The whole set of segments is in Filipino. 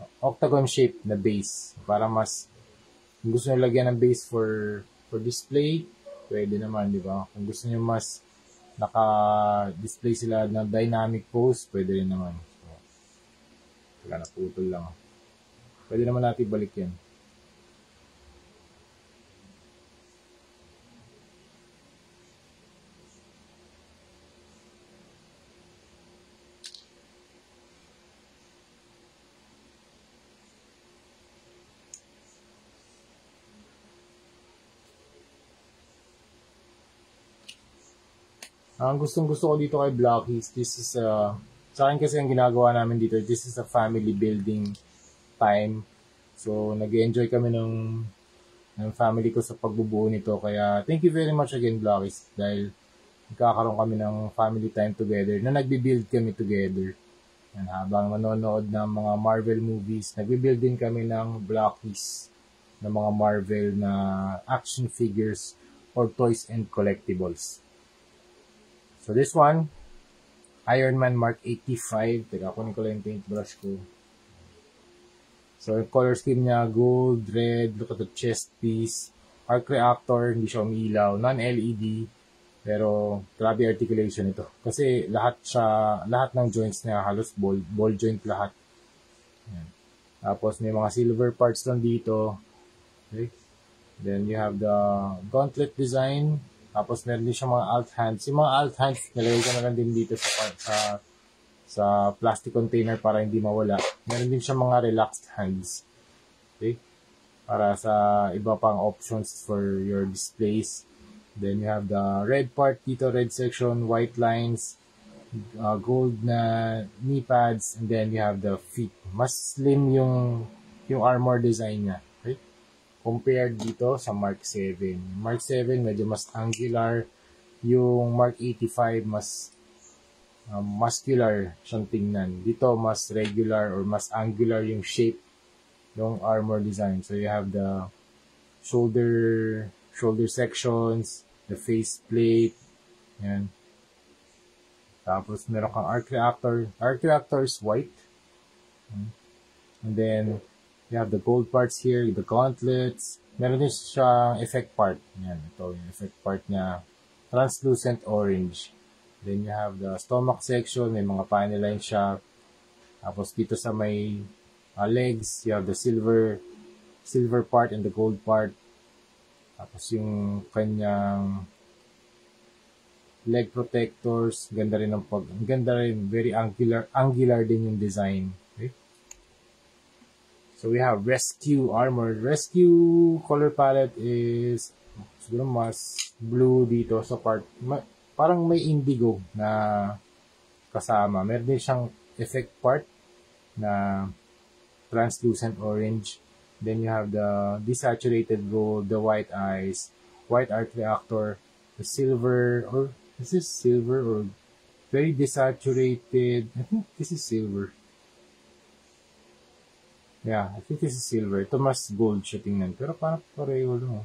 octagon shape na base. Para mas, kung gusto nyo lagyan ng base for display, pwede naman, di ba? Kung gusto nyo mas naka-display sila ng dynamic pose, pwede rin naman. So, wala, naputol lang. Pwede naman natin balik yan. Ang gustong-gusto ko dito kay Blockies, this is sa akin kasi ang ginagawa namin dito, this is a family building time. So, nag-enjoy kami ng family ko sa pagbubuo nito. Kaya, thank you very much again, Blockies, dahil nagkakaroon kami ng family time together, na nagbi-build kami together. Yan, habang manonood ng mga Marvel movies, nagbi-build din kami ng Blockies, ng mga Marvel na action figures or toys and collectibles. So this one, Iron Man Mark 85. Teka, kunin ko lang yung paintbrush ko. So yung color scheme niya, gold, red, look at the chest piece. Arc reactor, hindi siya umilaw. Non-LED, pero grabe articulation ito. Kasi lahat ng joints niya halos ball joint lahat. Ayan. Tapos may mga silver parts lang dito. Okay. Then you have the gauntlet design. Tapos meron din siya mga alt hands. Yung mga alt hands, nilagay ko na lang din dito sa plastic container para hindi mawala. Meron din siya mga relaxed hands. Okay? Para sa iba pang options for your displays. Then you have the red part dito, red section, white lines, gold na knee pads, and then you have the feet. Mas slim yung armor design niya. Okay? Compared dito sa Mark 7. Mark 7 medyo mas angular, yung Mark 85 mas muscular siyang tingnan. Dito mas regular or mas angular yung shape ng armor design. So you have the shoulder sections, the face plate, yan. Tapos meron kang arc reactor. Arc reactor is white. And then you have the gold parts here, the gauntlets. Meron din siyang effect part. Yan, ito yung effect part niya. Translucent orange. Then you have the stomach section, may mga panel line siya. Tapos dito sa may legs, you have the silver part and the gold part. Tapos yung kanyang leg protectors, ganda rin, very angular din yung design. Okay? So we have Rescue Armor. Rescue color palette is siguro mas blue dito sa part. Parang may indigo na kasama. Meron din siyang effect part na translucent orange. Then you have the desaturated gold, the white eyes, white arc reactor, the silver, or is this silver or very desaturated? I think this is silver. Yeah, I think this is silver. Ito mas gold siya tingnan. Pero parang pareho lang.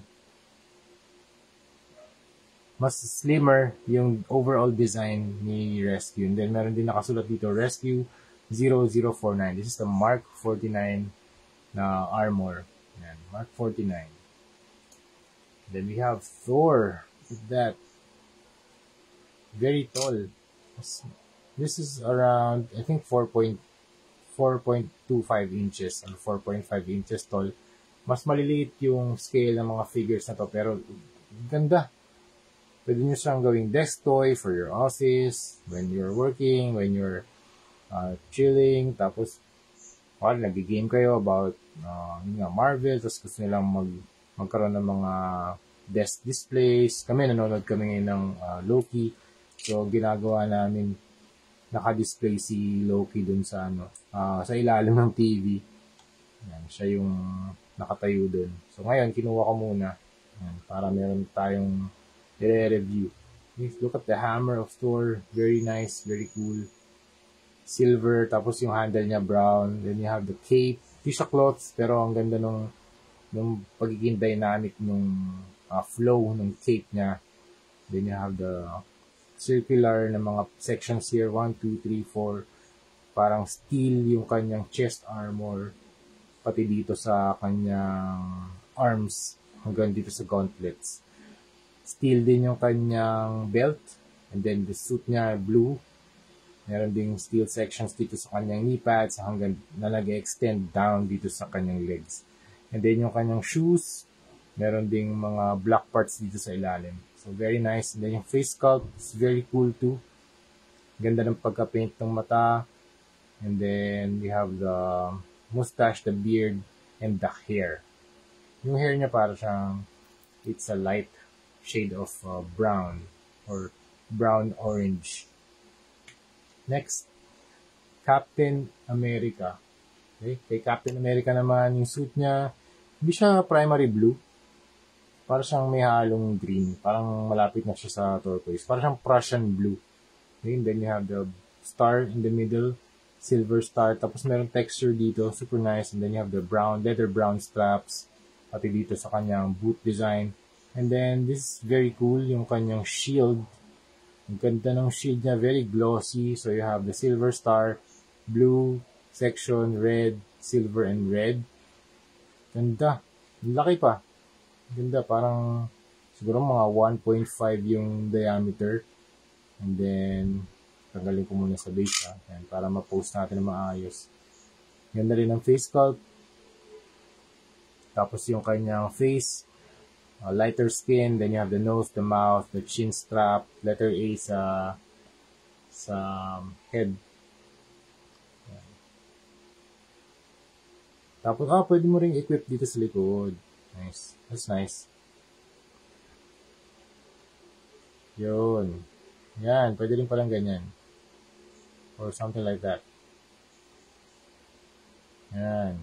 Mas slimmer yung overall design ni Rescue. And then meron din nakasulat dito, Rescue 0049. This is the Mark 49 na armor. Yan, Mark 49. Then we have Thor. Look at that. Very tall. This is around, I think, 4.25 inches or 4.5 inches tall. Mas maliliit yung scale ng mga figures na to, pero ganda. Pwede nyo siyang gawing desk toy for your office, when you're working, when you're chilling, tapos nag-game kayo about Marvel, tapos gusto nilang magkaroon ng mga desk displays. Nanonood kami ngayon ng Loki. So, ginagawa namin, naka-display si Loki dun sa sa ilalim ng TV. Yan, siya yung nakatayo dun. So, ngayon, kinuha ko muna para meron tayong i-review. Look at the hammer of Thor. Very nice, very cool. Silver, tapos yung handle niya brown. Then you have the cape. Hindi siya cloth, pero ang ganda nung pagiging dynamic nung flow ng cape niya. Then you have the circular na mga sections here. 1, 2, 3, 4. Parang steel yung kanyang chest armor. pati dito sa kanyang arms, hanggang dito sa gauntlets. Steel din yung kanyang belt, and then the suit niya blue. Meron ding steel sections dito sa kanyang knee pads hanggang na nag-extend down dito sa kanyang legs. And then yung kanyang shoes, meron ding mga black parts dito sa ilalim. So very nice. And then yung face sculpt is very cool too. Ganda ng pagka-paint ng mata. And then we have the mustache, the beard, and the hair. Yung hair niya para siyang, it's a light shade of brown or brown orange. Next, Captain America. Okay? Kay Captain America naman, yung suit niya, hindi siya primary blue. Para siyang may halong green. Parang malapit na siya sa turquoise. Para siyang Prussian blue. Okay? And then you have the star in the middle, silver star. Tapos meron texture dito, super nice. And then you have the brown, leather brown straps. Pati dito sa kanyang boot design. And then this is very cool, yung kanyang shield. Ang ganda ng shield niya, very glossy. So you have the silver star, blue section, red, silver, and red. Ganda. Laki pa. Ganda. Parang siguro mga 1.5 yung diameter. And then, tanggalin ko muna sa base para ma-post natin na maayos. Ganda rin ang face sculpt. Tapos yung kanyang face, lighter skin, then you have the nose, the mouth, the chin strap, letter A sa head. Yan. Tapos, pwede mo ring equip dito sa likod. Nice. That's nice. Yun. Yan, pwede rin palang ganyan. Or something like that. Yan.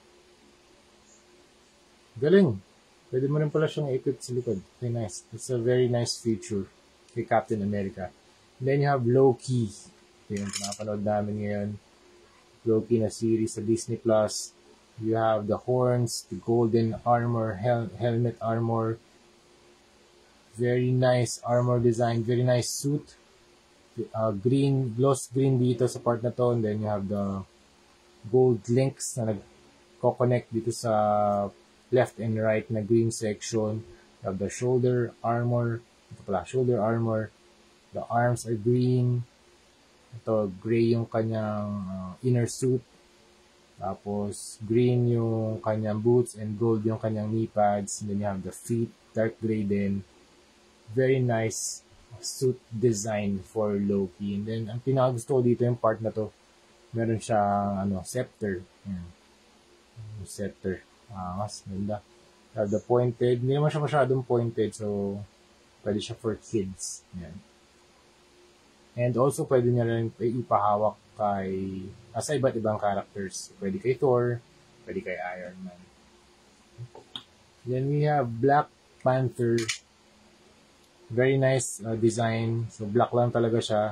Galing. Pwede mo rin pala siyang equip sa likod. Okay, nice. It's a very nice feature kay Captain America. And then you have Loki. Ito yung pinapanood namin ngayon. Loki na series sa Disney+. You have the horns, the golden armor, helmet armor. Very nice armor design. Very nice suit. Green, gloss green dito sa part na to. And then you have the gold links na nagko-connect dito sa left and right na green section. You have the shoulder armor. Ito pala, shoulder armor. The arms are green. Ito, gray yung kanyang inner suit. Tapos, green yung kanyang boots and gold yung kanyang knee pads. And then you have the feet, dark gray din. Very nice suit design for Loki. And then, ang pinakagusto ko dito yung part na to, meron siyang scepter. Yung scepter. Mas ganda. You have the pointed. Hindi naman siya masyadong pointed, so pwede siya for kids. Yan. And also, pwede niya rin ipahawak sa iba't ibang characters. Pwede kay Thor, pwede kay Iron Man. Then we have Black Panther. Very nice design. So, black lang talaga siya.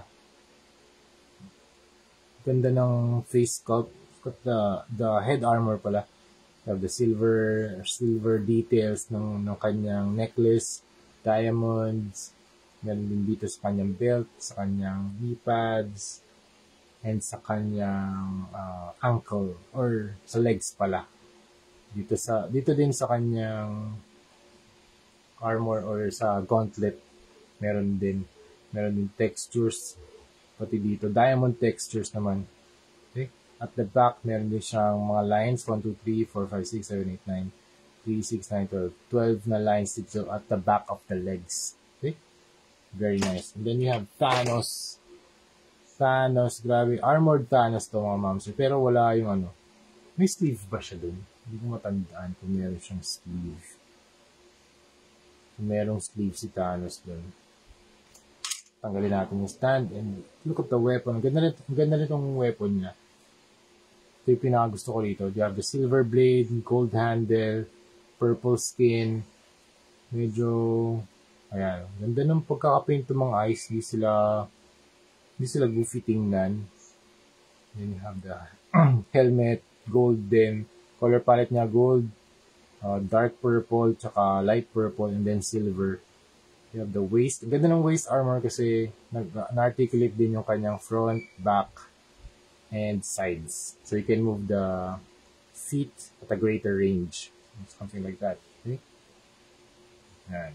Ganda ng face sculpt. The head armor pala. You have the silver details ng kanyang necklace, diamonds, meron din dito sa kanyang belt, sa kanyang knee pads, and sa kanyang ankle, or sa legs pala. Dito din sa kanyang armor or sa gauntlet, meron din textures, pati dito, diamond textures naman. Okay? At the back, meron din siyang mga lines, 1, 2, 3, 4, 5, 6, 7, 8, 9, 3, 6, 9, 12. 12 na lines dito at the back of the legs. Okay? Very nice. And then you have Thanos. Thanos, grabe. Armored Thanos to mga mams. Pero wala yung may sleeve ba siya dun? Hindi ko matandaan kung meron siyang sleeve. Kung merong sleeve si Thanos dun. Tanggalin natin yung stand and look at the weapon. Ang ganda rin itong weapon niya. Ito yung pinakagusto ko dito. You have the silver blade, gold handle, purple skin. Medyo, ayan. Ganda ng pagkakapaint ng mga eyes. Hindi sila goofy tingnan. Then you have the helmet, golden. Color palette niya, gold, dark purple, tsaka light purple, and then silver. You have the waist. Ganda ng waist armor kasi na-articulate din yung kanyang front, back, and sides. So you can move the feet at a greater range. Something like that. Okay? Yan.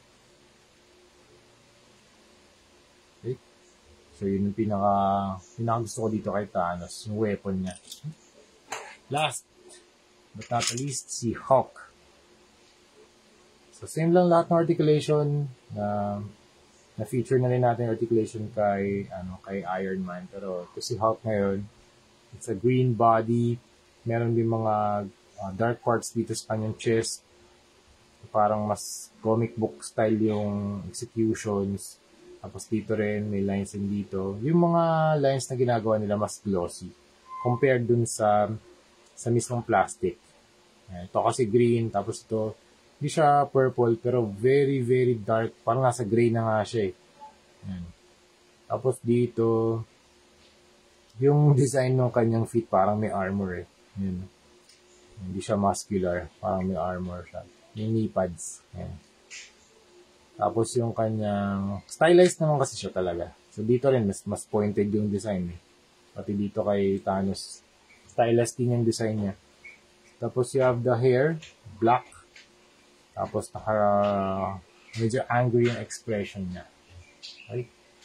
Okay? So, yun yung pinaka gusto ko dito kay Thanos, yung weapon niya. Last, but not the least, si Hulk. So, same lang lahat ng articulation. Na-feature na rin natin yung articulation kay Iron Man. Pero, ito si Hulk ngayon, it's a green body. Meron din mga dark parts dito sa kanyang chest. Parang mas comic book style yung executions. Tapos dito rin, may lines din dito. Yung mga lines na ginagawa nila mas glossy. Compared dun sa mismong plastic. Ito kasi green, tapos ito, hindi siya purple, pero very, very dark. Parang nasa gray na nga siya eh. Tapos dito, yung design ng kanyang feet parang may armor eh. Yan. Hindi siya muscular, parang may armor siya. Yung knee pads. Yan. Tapos yung kanyang, stylized naman kasi siya talaga. So dito rin, mas pointed yung design eh. Pati dito kay Thanos, stylized din yung design niya. Tapos you have the hair, black. Tapos medyo angry yung expression niya. Okay?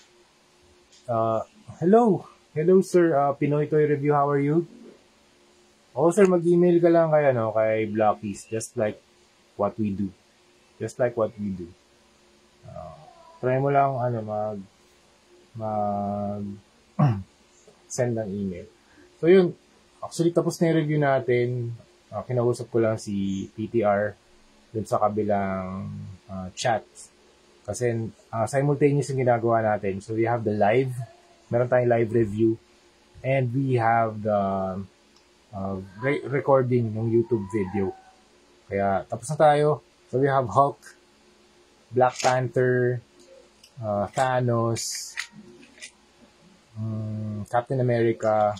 Hello! Hello sir, Pinoy Toy Review, how are you? Sir, mag-email ka lang kay Blockies, just like what we do. Just like what we do. Try mo lang, send ng email. So yun, actually tapos na yung review natin. Kinausap ko lang si PTR dun sa kabilang chat. Kasi simultaneous yung ginagawa natin. So we have the live, meron tayong live review, and we have the recording ng YouTube video. Kaya tapos na tayo. So we have Hulk, Black Panther, Thanos, Captain America,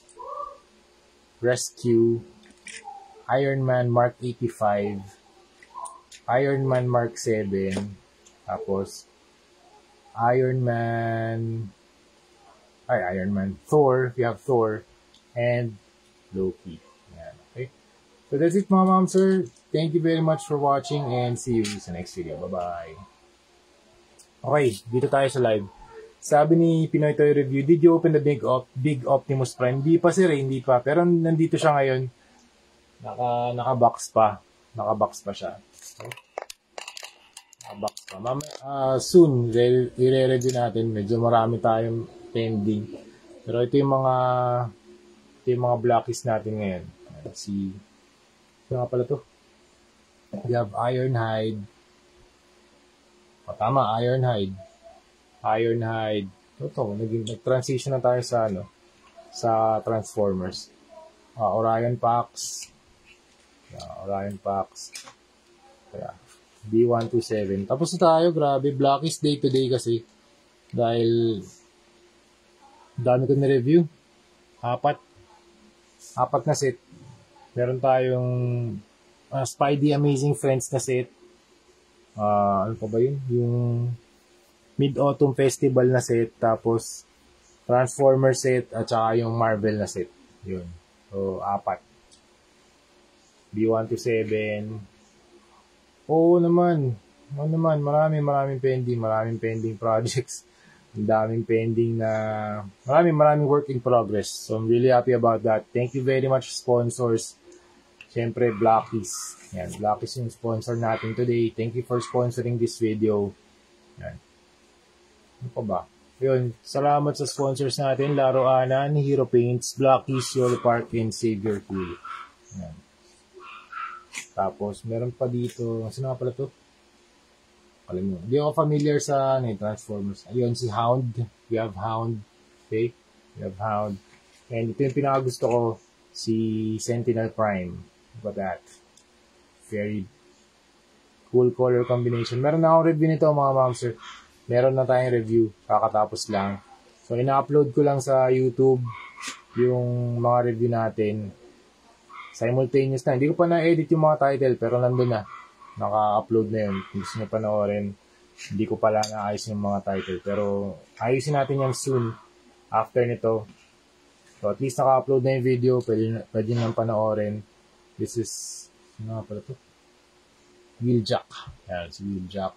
Rescue, Iron Man Mark 85, Iron Man Mark 7, tapos Iron Man, Thor, we have Thor, and Loki. Yan, okay? So that's it mga ma'am sir. Thank you very much for watching and see you sa next video. Bye-bye. Okay, dito tayo sa live. Sabi ni Pinoy Toy Review, did you open the big Optimus Prime? Hindi pa sir, hindi pa. Pero nandito siya ngayon. Naka-box pa. Naka-box pa siya. Okay? Naka-box pa. Soon, i-review natin. Medyo marami tayong pending. Pero ito yung mga blockies natin ngayon. Ito nga pala to. We have Ironhide. Tama, Ironhide. Ito, nag-transition na tayo sa Transformers. Orion Pax. Orion Pax. Kaya, B127. Tapos na tayo, grabe. Blockies day to day kasi. Dahil, dami ko na-review. Apat na set. Meron tayong Spidey Amazing Friends na set. Ano pa ba yun? Yung Mid-Autumn Festival na set. Tapos, Transformer set. At saka yung Marvel na set. Yun. So, 4. B127. Oo naman. Maraming pending projects. Ang daming pending na maraming work in progress. So I'm really happy about that. Thank you very much sponsors. Siyempre Blockies. Yan, Blockies yung sponsor natin today. Thank you for sponsoring this video. Yan. Ano pa ba? Yun, salamat sa sponsors natin. Laro Anan, Hero Paints, Blockies, Yolo Park, and Savior Cool. Yan. Tapos meron pa dito. Sino nga pala to? Hindi ako familiar sa Transformers. Ayun, si Hound. We have Hound. Okay? We have Hound. And ito yung pinakagusto ko, si Sentinel Prime. Look at that. Very cool color combination. Meron na akong review nito, mga mamsir. Meron na tayong review. Kakatapos lang. So, ina-upload ko lang sa YouTube yung mga review natin. Simultaneous na. Hindi ko pa na-edit yung mga title, pero nandun na. Naka-upload na yun. Kung gusto nyo panoorin, hindi ko pala naayos yung mga title. Pero, ayusin natin yan soon. After nito. So, at least naka-upload na yung video. Pwede nang panoorin. This is, ano nga pala to? Wheeljack. Yan, si Wheeljack.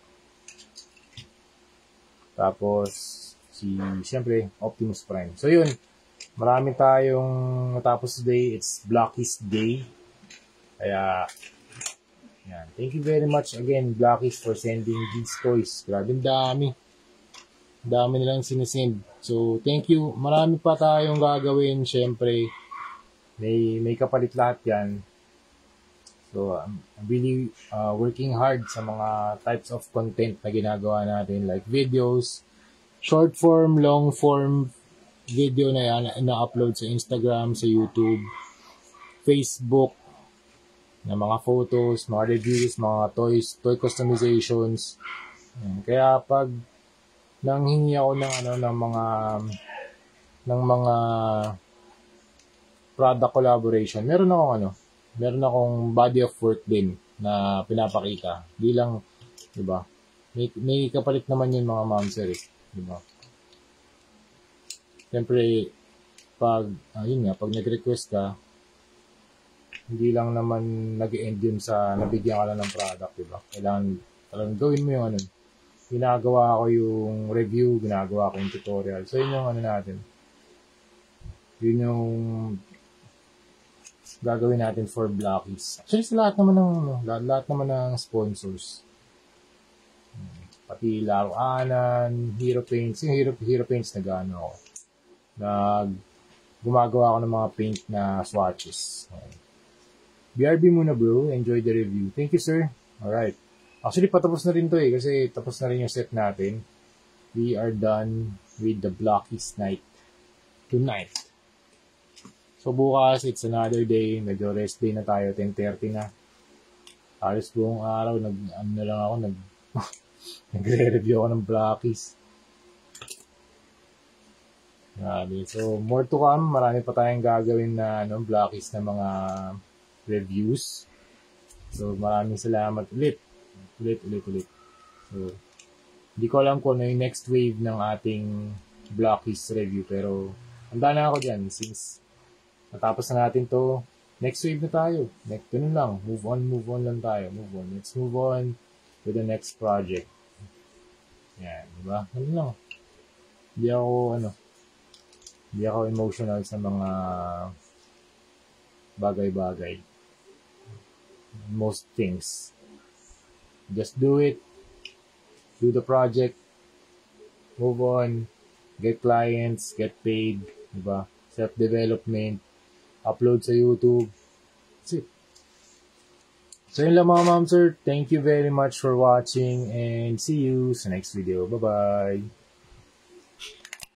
Tapos, siyempre, Optimus Prime. So, yun. Marami tayong natapos today. It's Blockies Day. Kaya, yan. Thank you very much again, Blockies, for sending these toys. Grabe, dami. Dami nilang sinisend. So, thank you. Marami pa tayong gagawin. Siyempre, may kapalit lahat yan. So, I'm really working hard sa mga types of content na ginagawa natin, like videos, short form, long form video na yan, na-upload sa Instagram, sa YouTube, Facebook, na mga photos, mga reviews, mga toys, toy customizations. Kaya pag nanghingi ako ng mga product collaboration, meron akong body of work din na pinapakita. Di lang, di ba? May kapalit naman yun mga mamser, di ba? Siyempre, pag nag-request ka, hindi lang naman nag-end yun sa nabigyan ka lang ng product, di ba? Kailangan talagang gawin mo yung ginagawa ko yung review, ginagawa ko yung tutorial. So, yun yung natin. Yun yung gagawin natin for Blockies. Actually, sa lahat naman ng sponsors. Pati Laro Anan, Hero Paints. Yung Hero Paints gumagawa ako ng mga paint na swatches. BRB muna bro. Enjoy the review. Thank you, sir. Alright. Actually, patapos na rin to kasi tapos na rin yung set natin. We are done with the Blockies night tonight. So, bukas, it's another day. Medyo rest day na tayo. 10:30 na. Halos buong araw, nagre-review ako ng Blockies. Grabe. So, more to come. Marami pa tayong gagawin na Blockies na mga reviews. So, maraming salamat ulit. So, hindi ko alam kung ano yung next wave ng ating Blockies review. Pero, handa na ako dyan since natapos na natin to. Next wave na tayo. Ganun lang. Move on lang tayo. Let's move on to the next project. Yan, diba? Ganun lang. Hindi ako emotional sa mga bagay-bagay. Most things. Just do it. Do the project. Move on. Get clients. Get paid. Diba? Self-development. Upload sa YouTube. That's it. So yun lang mga ma'am sir. Thank you very much for watching and see you sa next video. Bye-bye.